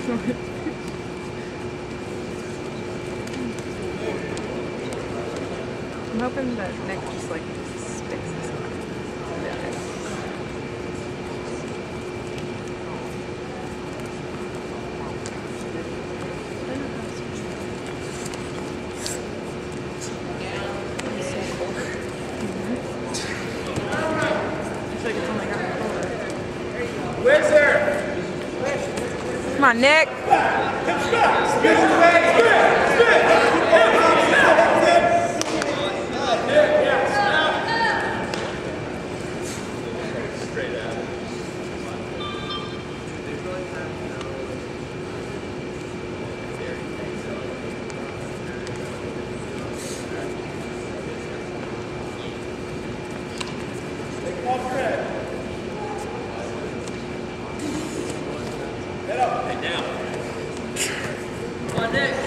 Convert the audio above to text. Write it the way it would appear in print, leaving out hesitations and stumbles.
I'm hoping that Nick just like sticks his tongue. Come on, Nick. Head up. Hey, down. Come on, Nick.